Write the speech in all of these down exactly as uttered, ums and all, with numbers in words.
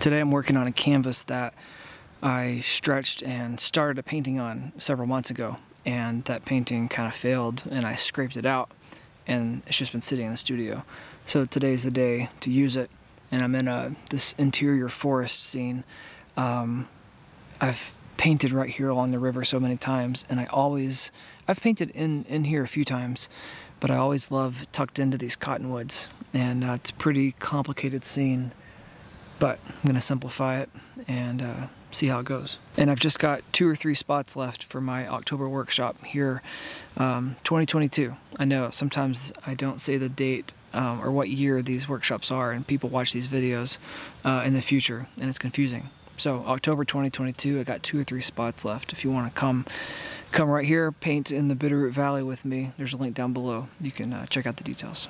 Today I'm working on a canvas that I stretched and started a painting on several months ago, and that painting kind of failed and I scraped it out and it's just been sitting in the studio. So today's the day to use it, and I'm in a this interior forest scene. Um, I've painted right here along the river so many times, and I always I've painted in in here a few times, but I always love tucked into these cottonwoods, and uh, it's a pretty complicated scene. But I'm gonna simplify it and uh, see how it goes. And I've just got two or three spots left for my October workshop here, um, twenty twenty-two. I know sometimes I don't say the date um, or what year these workshops are, and people watch these videos uh, in the future, and it's confusing. So October twenty twenty-two, I got two or three spots left. If you want to come, come right here, paint in the Bitterroot Valley with me. There's a link down below. You can uh, check out the details.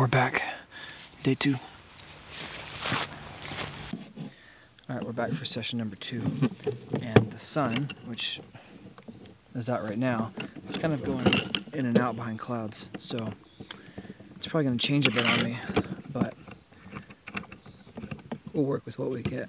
we're back. Day two. Alright, we're back for session number two. And the sun, which is out right now, it's kind of going in and out behind clouds. So it's probably going to change a bit on me, but we'll work with what we get.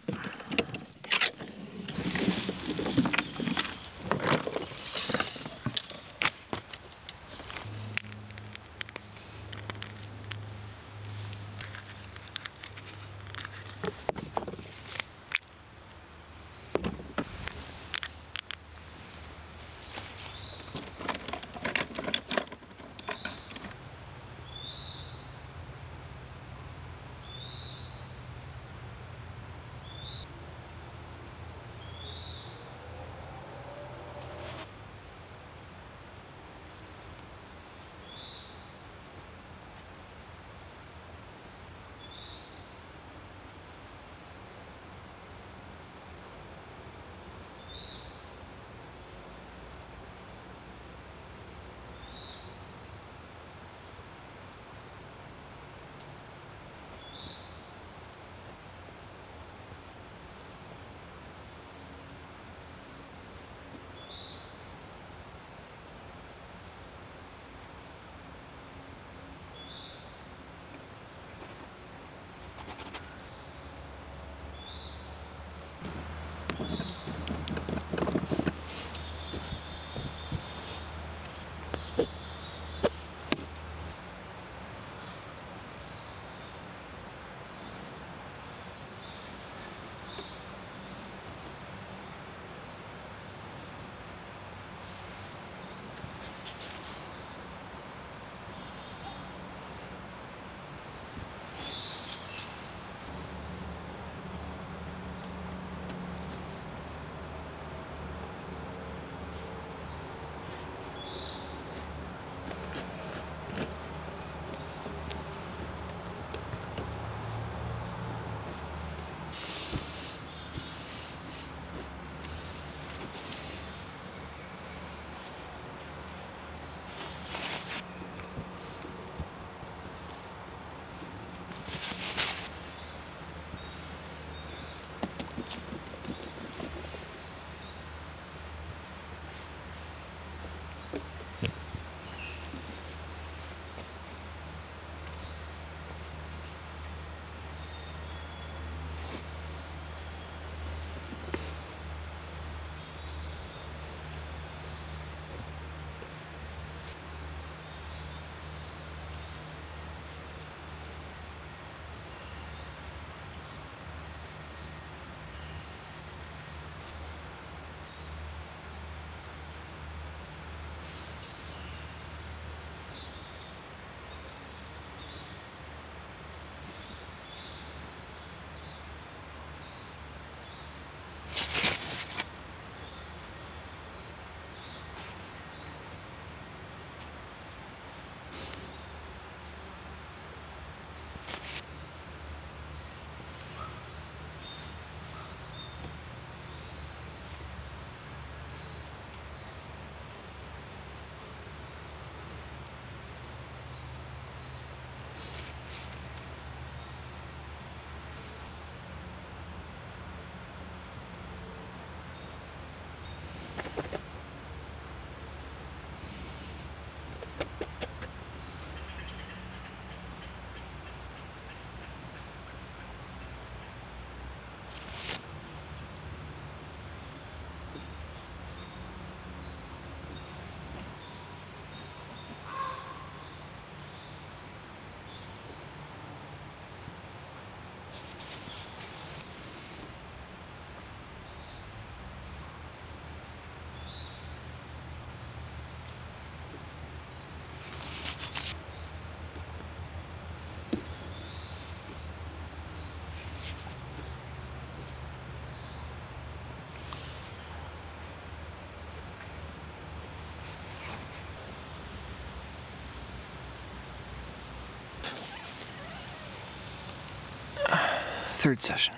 Third session.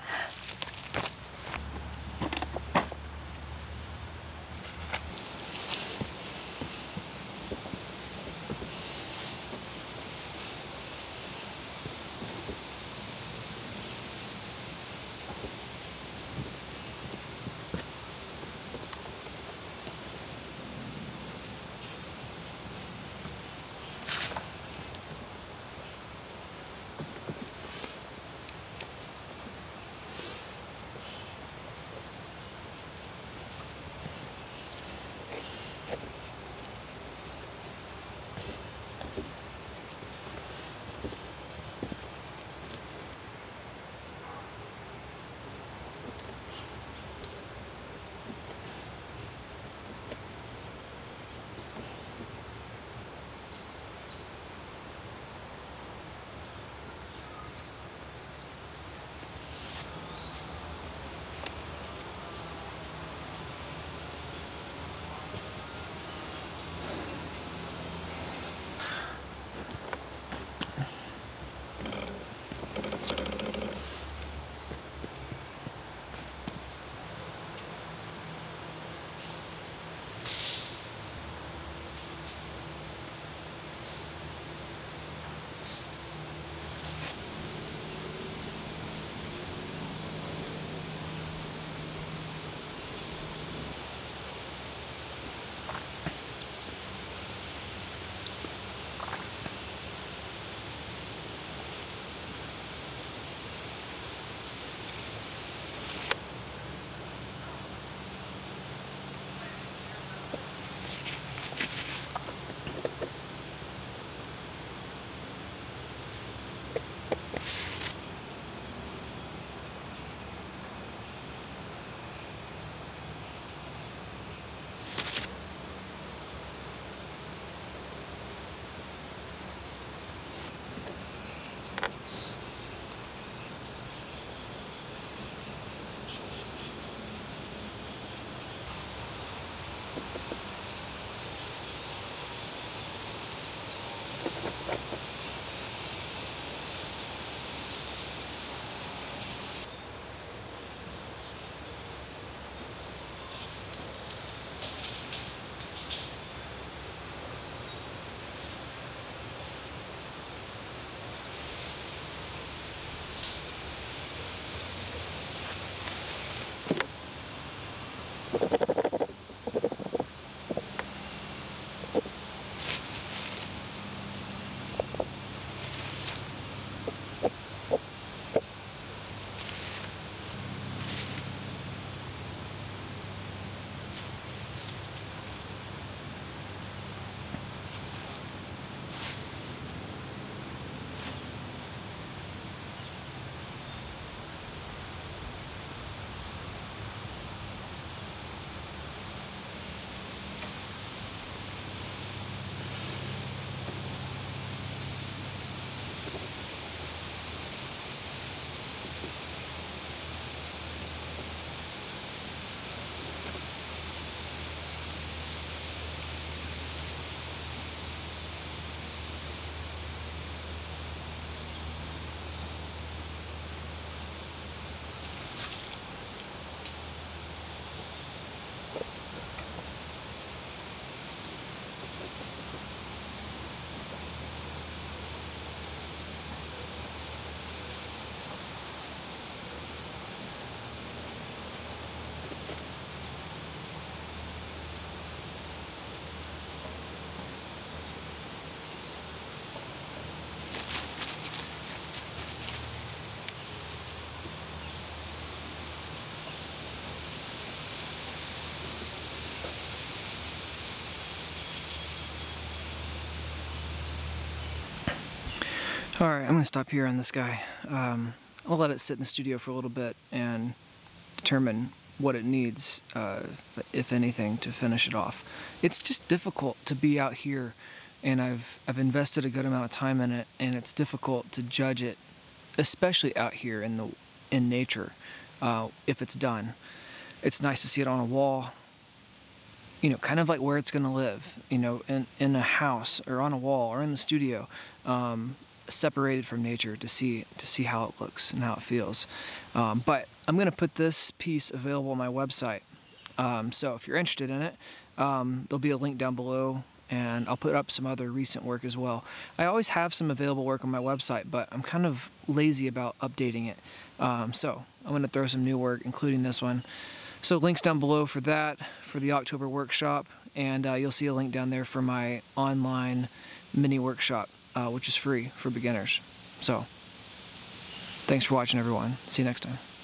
Alright, I'm going to stop here on this guy. Um, I'll let it sit in the studio for a little bit and determine what it needs, uh, if anything, to finish it off. It's just difficult to be out here, and I've, I've invested a good amount of time in it, and it's difficult to judge it, especially out here in, the, in nature, uh, if it's done. It's nice to see it on a wall, you know, kind of like where it's going to live, you know, in, in a house or on a wall or in the studio, um, separated from nature to see to see how it looks and how it feels. Um, but I'm going to put this piece available on my website. Um, so if you're interested in it, um, there'll be a link down below, and I'll put up some other recent work as well. I always have some available work on my website, but I'm kind of lazy about updating it. Um, so I'm going to throw some new work, including this one. So links down below for that, for the October workshop, and uh, you'll see a link down there for my online mini workshop, uh, which is free for beginners. So thanks for watching, everyone. See you next time.